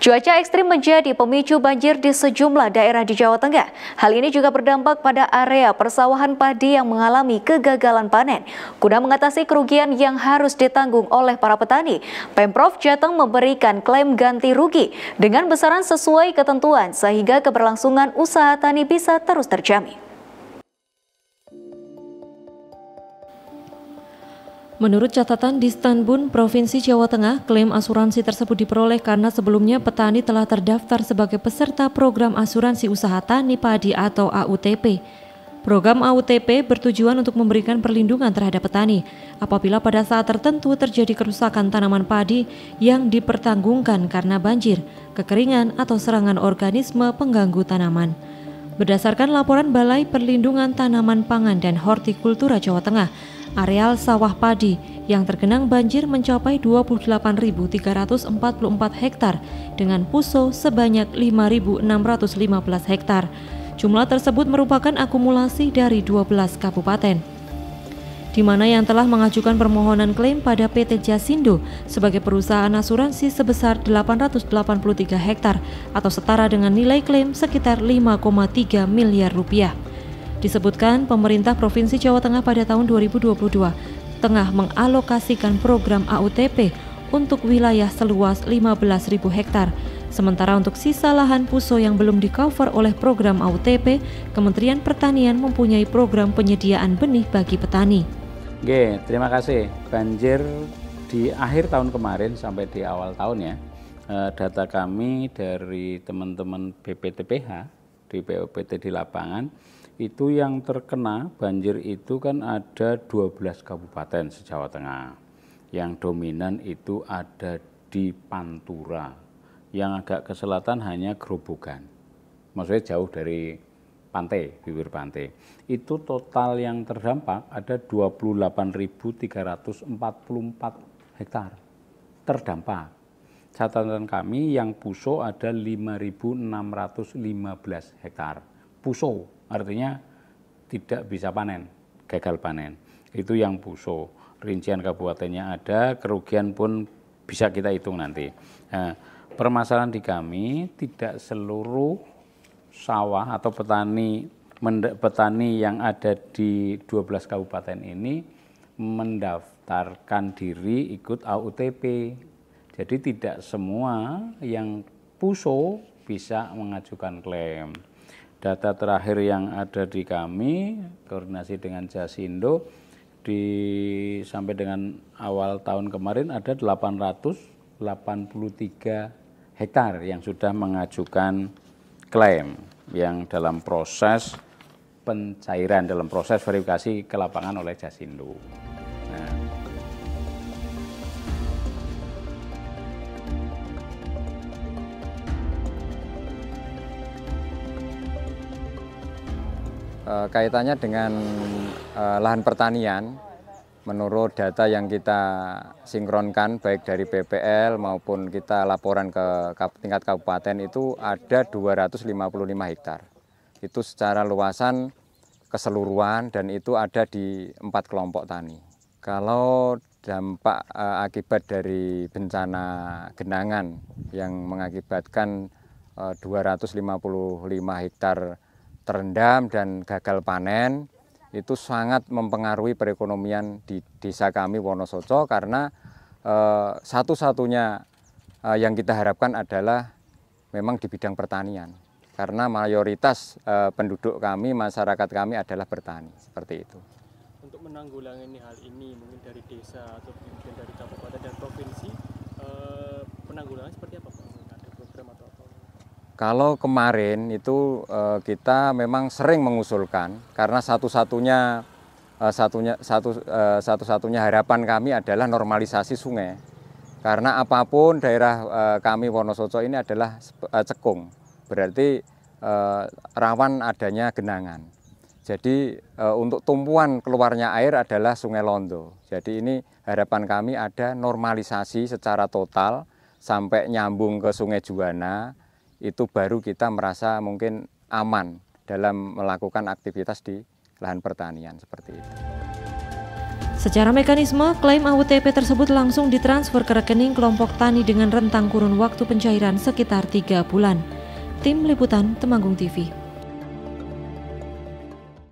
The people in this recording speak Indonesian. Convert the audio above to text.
Cuaca ekstrim menjadi pemicu banjir di sejumlah daerah di Jawa Tengah. Hal ini juga berdampak pada area persawahan padi yang mengalami kegagalan panen. Guna mengatasi kerugian yang harus ditanggung oleh para petani, Pemprov Jateng memberikan klaim ganti rugi dengan besaran sesuai ketentuan sehingga keberlangsungan usaha tani bisa terus terjamin. Menurut catatan di Stanbun, Provinsi Jawa Tengah, klaim asuransi tersebut diperoleh karena sebelumnya petani telah terdaftar sebagai peserta program asuransi usaha tani padi atau AUTP. Program AUTP bertujuan untuk memberikan perlindungan terhadap petani apabila pada saat tertentu terjadi kerusakan tanaman padi yang dipertanggungkan karena banjir, kekeringan, atau serangan organisme pengganggu tanaman. Berdasarkan laporan Balai Perlindungan Tanaman Pangan dan Hortikultura Jawa Tengah, areal sawah padi yang tergenang banjir mencapai 28.344 hektar dengan puso sebanyak 5.615 hektar. Jumlah tersebut merupakan akumulasi dari 12 kabupaten, di mana yang telah mengajukan permohonan klaim pada PT Jasindo sebagai perusahaan asuransi sebesar 883 hektar atau setara dengan nilai klaim sekitar 5,3 miliar rupiah. Disebutkan pemerintah Provinsi Jawa Tengah pada tahun 2022 tengah mengalokasikan program AUTP untuk wilayah seluas 15.000 hektar. Sementara untuk sisa lahan puso yang belum di-cover oleh program AUTP, Kementerian Pertanian mempunyai program penyediaan benih bagi petani. Oke, terima kasih. Banjir di akhir tahun kemarin sampai di awal tahun ya, data kami dari teman-teman BPTPH di POPT di lapangan, itu yang terkena banjir itu kan ada 12 kabupaten se-Jawa Tengah. Yang dominan itu ada di Pantura, yang agak ke selatan hanya Grobogan. Maksudnya jauh dari pantai, bibir pantai. Itu total yang terdampak ada 28.344 hektar terdampak. Catatan kami yang puso ada 5.615 hektar. Puso artinya tidak bisa panen, gagal panen. Itu yang puso. Rincian kabupatennya ada, kerugian pun bisa kita hitung nanti. Nah, permasalahan di kami tidak seluruh sawah atau petani yang ada di 12 kabupaten ini mendaftarkan diri ikut AUTP. Jadi tidak semua yang puso bisa mengajukan klaim. Data terakhir yang ada di kami, koordinasi dengan Jasindo, sampai dengan awal tahun kemarin ada 883 hektar yang sudah mengajukan klaim, yang dalam proses pencairan, dalam proses verifikasi ke lapangan oleh Jasindo. Kaitannya dengan lahan pertanian, menurut data yang kita sinkronkan baik dari BPL maupun kita laporan ke tingkat kabupaten itu ada 255 hektar. Itu secara luasan keseluruhan dan itu ada di 4 kelompok tani. Kalau dampak akibat dari bencana genangan yang mengakibatkan 255 hektar terendam dan gagal panen, itu sangat mempengaruhi perekonomian di desa kami Wonosoco karena satu-satunya yang kita harapkan adalah memang di bidang pertanian karena mayoritas penduduk kami, masyarakat kami adalah bertani, seperti itu. Untuk menanggulangi hal ini mungkin dari desa atau mungkin dari kabupaten dan provinsi, penanggulangan seperti apa Pak? Ada program atau apa? Kalau kemarin itu kita memang sering mengusulkan karena satu-satunya harapan kami adalah normalisasi sungai. Karena apapun daerah kami Wonosoco ini adalah cekung, berarti rawan adanya genangan. Jadi untuk tumpuan keluarnya air adalah Sungai Londo. Jadi ini harapan kami ada normalisasi secara total sampai nyambung ke Sungai Juwana. Itu baru kita merasa mungkin aman dalam melakukan aktivitas di lahan pertanian seperti itu. Secara mekanisme, klaim AUTP tersebut langsung ditransfer ke rekening kelompok tani dengan rentang kurun waktu pencairan sekitar 3 bulan. Tim Liputan Temanggung TV.